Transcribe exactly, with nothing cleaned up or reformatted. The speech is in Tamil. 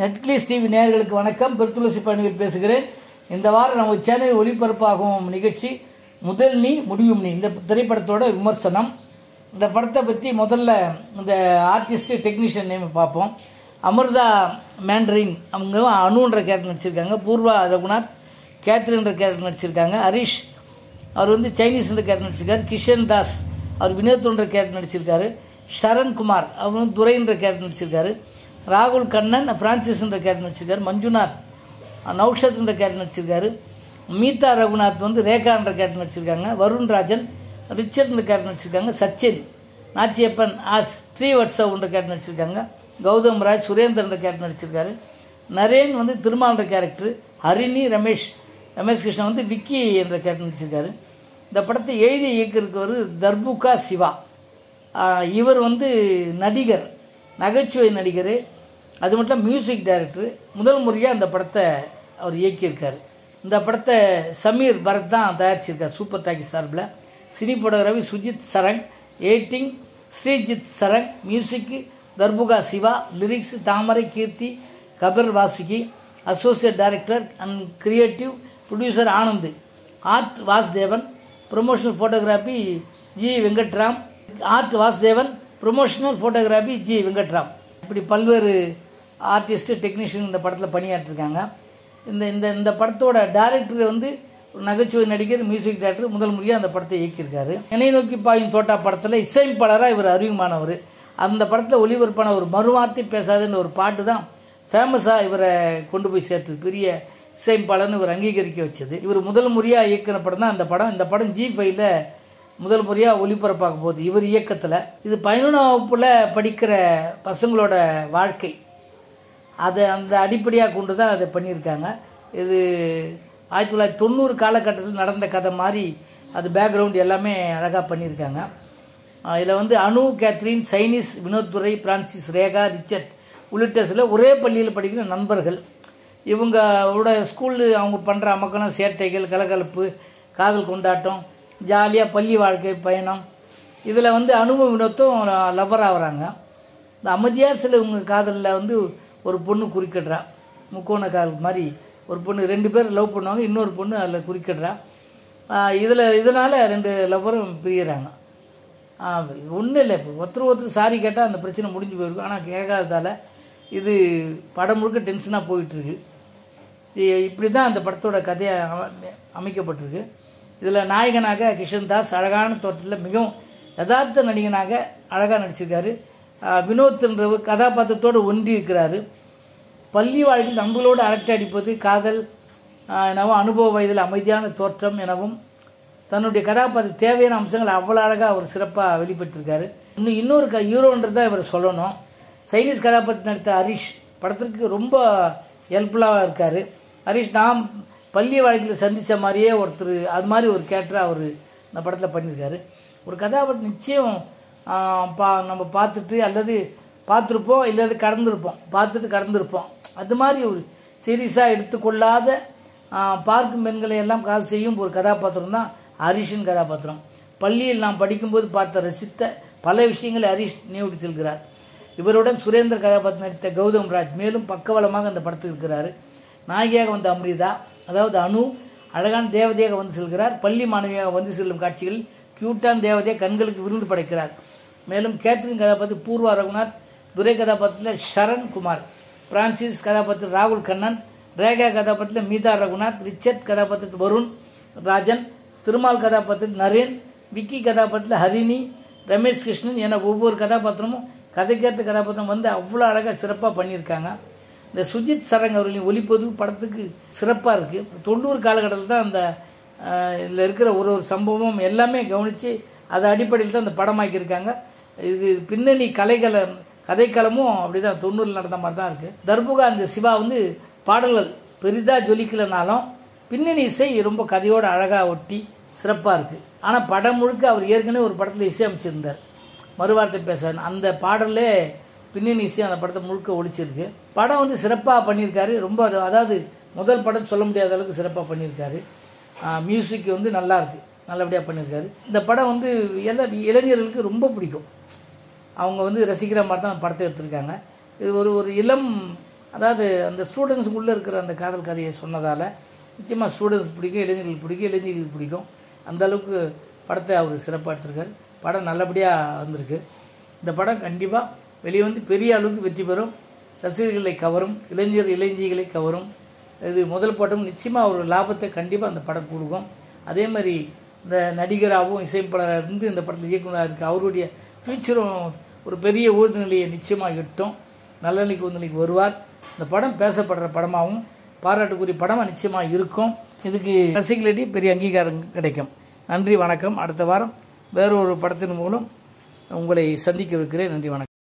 நெட்கிளிக்ஸ் டிவி நேயர்களுக்கு வணக்கம். பெருத்துளசி பயணிகள் பேசுகிறேன். இந்த வாரம் நம்ம சேனல் ஒளிபரப்பாகும் நிகழ்ச்சி முதல் நீ முடியும் நீ இந்த திரைப்படத்தோட விமர்சனம். இந்த படத்தை பற்றி முதல்ல இந்த ஆர்டிஸ்ட் டெக்னீஷியன் நேம் பார்ப்போம். அமிர்தா மேண்டரின் அவங்க அனுன்ற கேரக்டர் நடிச்சிருக்காங்க. பூர்வா ரகுநாத் கேத்ரின்ற கேரக்டர் நடிச்சிருக்காங்க. ஹரிஷ் அவர் வந்து சைனீஸ்ன்ற கேரக்டர் நடிச்சிருக்காரு. கிஷன் தாஸ் அவர் வினோத்ன்ற கேரக்டர் நடிச்சிருக்காரு. சரண்குமார் அவர் வந்து துரைன்ற கேரக்டர் நடிச்சிருக்காரு. ராகுல் கண்ணன் பிரான்சிஸ்ன்ற கேரக்டர் நடிச்சிருக்காரு. மஞ்சுநாத் நௌஷத்ன்ற கேரக்டர் நடிச்சிருக்காரு. மீதா ரகுநாத் வந்து ரேகான்ற கேரக்டர் நடிச்சிருக்காங்க. வருண் ராஜன் ரிச்சர்ட்ன்ற கேரக்டர் நடிச்சிருக்காங்க. சச்சின் நாச்சியப்பன் ஆஸ் ஸ்ரீவத்சவ்ன்ற கேரக்டர் நடிச்சிருக்காங்க. கௌதம் ராஜ் சுரேந்திரன்ற கேரக்டர் நடிச்சிருக்காரு. நரேன் வந்து திருமால்ன்ற கேரக்டர். ஹரிணி ரமேஷ் ரமேஷ் கிருஷ்ணன் வந்து விக்கி என்ற கேரக்டர் நடிச்சிருக்காரு. இந்த படத்தை எழுதி இயக்கியிருக்கவர் தர்புகா சிவா. இவர் வந்து நடிகர், நகைச்சுவை நடிகர், அது மட்டும் மியூசிக் டைரக்டர். முதல் முறையாக அந்த படத்தை அவர் இயக்கியிருக்கார். இந்த படத்தை சமீர் பரத் தான் தயாரிச்சிருக்கார் சூப்பர் டாக்கி சார்பில். Cine photography Sujith Sarang, editing Srijith Sarang, music Darbuka Siva, lyrics Thamarai Keerthi கபர் Vasuki, associate director and creative producer Anand, art Vasudevan, promotional photography G Venkatram, art Vasudevan, promotional photography G Venkatram. இப்படி பல்வேறு ஆர்டிஸ்ட் டெக்னீஷியன் இந்த படத்தில் பணியாற்றிருக்காங்க. இந்த இந்த இந்த படத்தோட டைரக்டர் வந்து நகைச்சுவை நடிகர், மியூசிக் டைரக்டர். முதல் முறையாக அந்த படத்தை இயக்கியிருக்காரு. என்னை நோக்கி பாயும் தோட்டா படத்தில் இசையமைப்பாளராக இவர் அறிமுகமானவர். அந்த படத்தில் ஒளிபரப்பான ஒரு மறுவார்த்தை பேசாதுன்ற ஒரு பாட்டு தான் ஃபேமஸாக இவரை கொண்டு போய் சேர்த்தது. பெரிய இசையமைப்பாளர்னு இவர் அங்கீகரிக்க வச்சது. இவர் முதல் முறையாக இயக்கின படம் தான் அந்த படம். இந்த படம் ஜி ஃபைவ்ல முதல் முறையாக ஒளிபரப்பாக போகுது இவர் இயக்கத்தில். இது பதினொன்றாம் வகுப்பில் படிக்கிற பசங்களோட வாழ்க்கை, அதை அந்த அடிப்படையாக கொண்டு தான் அதை பண்ணியிருக்காங்க. இது ஆயிரத்தி தொள்ளாயிரத்தி தொண்ணூறு காலகட்டத்தில் நடந்த கதை மாதிரி அது பேக்ரவுண்ட் எல்லாமே அழகாக பண்ணியிருக்காங்க. இதில் வந்து Anu, Catherine, Chinese, Vinod, Durai, Francis, Rekha, Richard உள்ளிட்ட சில ஒரே பள்ளியில் படிக்கிற நண்பர்கள். இவங்களோட ஸ்கூலு அவங்க பண்ணுற அமக்கலம், சேட்டைகள், கலகலப்பு, காதல் கொண்டாட்டம், ஜாலியாக பள்ளி வாழ்க்கை பயணம். இதில் வந்து அனுபவ வினோத்தும் லவ்வர் ஆகிறாங்க. இந்த அமைதியாக சில இவங்க காதலில் வந்து ஒரு பொண்ணு குறுக்கிடுறா. முக்கோண காதல் மாதிரி ஒரு பொண்ணு, ரெண்டு பேர் லவ் பண்ணுவாங்க, இன்னொரு பொண்ணு அதில் குறுக்கிடுறா. இதில் இதனால் ரெண்டு லவ்வரும் பிரியிறாங்க. ஒன்றும் இல்லை, இப்போ ஒருத்தர் ஒருத்தர் சாரி கேட்டால் அந்த பிரச்சனை முடிஞ்சு போயிருக்கும். ஆனால் கேட்காததால் இது படம் முழுக்க டென்ஷனாக போயிட்டுருக்கு. இப்படி தான் அந்த படத்தோட கதையை அமைக்கப்பட்டிருக்கு. இதில் நாயகனாக கிஷன் தாஸ் அழகான தோற்றத்தில் மிகவும் யதார்த்த நடிகனாக அழகாக நடிச்சிருக்காரு. வினோத்ன்றவர் கதாபாத்திரத்தோடு ஒன்றி இருக்கிறாரு. பள்ளி வாழ்க்கையில் நண்பர்களோடு அரட்டை அடிப்பது, காதல் எனவும் அனுபவ வயதில் அமைதியான தோற்றம் எனவும் தன்னுடைய கதாபாத்திர தேவையான அம்சங்கள் அவ்வளோ அழகாக அவர் சிறப்பாக வெளிப்பட்டிருக்காரு. இன்னும் இன்னொரு க ஹீரோன்றது தான் இவர் சொல்லணும். சைனீஸ் கதாபாத்திரம் நடித்த ஹரிஷ் படத்திற்கு ரொம்ப ஹெல்ப்ஃபுல்லாக இருக்கார். ஹரிஷ் நாம் பள்ளி வாழ்க்கையில் சந்தித்த மாதிரியே ஒருத்தர், அது மாதிரி ஒரு கேரக்டராக அவர் இந்த படத்தில் பண்ணியிருக்காரு. ஒரு கதாபாத்திரம் நிச்சயம் பா நம்ம பார்த்துட்டு அல்லது பார்த்துருப்போம், இல்லாத கடந்திருப்போம், பார்த்துட்டு கடந்திருப்போம். அது மாதிரி ஒரு சீரியஸாக எடுத்துக்கொள்ளாத பார்க்கும் பெண்களை எல்லாம் கால் செய்யும் ஒரு கதாபாத்திரம் தான் ஹரிஷின் கதாபாத்திரம். பள்ளியில் நாம் படிக்கும்போது பார்த்த ரசித்த பல விஷயங்களை ஹரிஷ் நினைவுட்டு செல்கிறார். இவருடன் சுரேந்திர கதாபாத்திரம் நடித்த கௌதம் ராஜ் மேலும் பக்கவலமாக அந்த படத்தில் இருக்கிறார். நாயகியாக வந்த அமிர்தா, அதாவது அனு, அழகான தேவதையாக வந்து செல்கிறார். பள்ளி மாணவியாக வந்து செல்லும் காட்சிகள் கியூட்டான தேவதையாக கண்களுக்கு விருந்து படைக்கிறார். மேலும் கேத்ரின் கதாபாத்திரம் பூர்வா ரகுநாத், துரை கதாபாத்திரத்தில் ஷரண் குமார், பிரான்சிஸ் கதாபாத்திரம் ராகுல் கண்ணன், ரேகா கதாபாத்திரத்தில் மீதா ரகுநாத், ரிச்சர்ட் கதாபாத்திரத்தில் வருண் ராஜன், திருமால் கதாபாத்திரத்தில் நரேன், விக்கி கதாபாத்திரத்தில் ஹரிணி, ரமேஷ் கிருஷ்ணன் என ஒவ்வொரு கதாபாத்திரமும் கதைக்கேற்ற கதாபாத்திரம் வந்து அவ்வளோ அழகாக சிறப்பாக பண்ணியிருக்காங்க. இந்த சுஜித் சரங் அவர்களின் ஒளிப்பதிவு படத்துக்கு சிறப்பாக இருக்குது. தொண்ணூறு காலகட்டத்தில் தான் அந்த இதில் இருக்கிற ஒரு ஒரு சம்பவம் எல்லாமே கவனித்து அதை அடிப்படையில் தான் இந்த படமாக்கியிருக்காங்க. இது பின்னணி கலைகள கதைக்களமும் அப்படி தான் தொண்ணூறில் நடந்த மாதிரி தான் இருக்குது. தர்புகா அந்த சிவா வந்து பாடல்கள் பெரிதாக ஜொலிக்கலனாலும் பின்னணி இசை ரொம்ப கதையோடு அழகாக ஒட்டி சிறப்பாக இருக்குது. ஆனால் படம் முழுக்க அவர் ஏற்கனவே ஒரு படத்தில் இசையமைச்சிருந்தார், மறுவார்த்தை பேச. அந்த பாடலே பின்னணி இசை அந்த படத்தை முழுக்க ஒழிச்சிருக்கு. படம் வந்து சிறப்பாக பண்ணியிருக்காரு. ரொம்ப அதாவது முதல் படம் சொல்ல முடியாத அளவுக்கு சிறப்பாக பண்ணியிருக்காரு. மியூசிக் வந்து நல்லா இருக்கு, நல்லபடியாக பண்ணியிருக்காரு. இந்த படம் வந்து எல்லா இளைஞர்களுக்கு ரொம்ப பிடிக்கும். அவங்க வந்து ரசிக்கிற மாதிரி தான் படத்தை எடுத்திருக்காங்க. இது ஒரு ஒரு இளம் அதாவது அந்த ஸ்டூடெண்ட்ஸுக்குள்ளே இருக்கிற அந்த காதல் கதையை சொன்னதால் நிச்சயமாக ஸ்டூடெண்ட்ஸ் பிடிக்கும், இளைஞர்களுக்கு பிடிக்கும், இளைஞர்களுக்கு பிடிக்கும். அந்தளவுக்கு படத்தை அவர் சிறப்பாக எடுத்திருக்கார். படம் நல்லபடியாக வந்திருக்கு. இந்த படம் கண்டிப்பாக வெளியே வந்து பெரிய அளவுக்கு வெற்றி பெறும், ரசிகர்களை கவரும், இளைஞர் இளைஞர்களை கவரும். இது முதல் படம் நிச்சயமாக ஒரு லாபத்தை கண்டிப்பாக அந்த படம் கொடுக்கும். அதே மாதிரி இந்த நடிகராகவும் இசைப்பாளராக இருந்து இந்த படத்தில் இயக்குநராக இருக்குது. அவருடைய ஃபியூச்சரும் ஒரு பெரிய ஊர்தி நிலையை நிச்சயமாக எட்டும். நல்ல நிலைக்கு ஊர்தி நிலைக்கு வருவார். இந்த படம் பேசப்படுற படமாகவும் பாராட்டுக்குரிய படமாக நிச்சயமாக இருக்கும். இதுக்கு ரசிகர்களிடையே பெரிய அங்கீகாரம் கிடைக்கும். நன்றி, வணக்கம். அடுத்த வாரம் வேறொரு படத்தின் மூலம் உங்களை சந்திக்க இருக்கிறேன். நன்றி, வணக்கம்.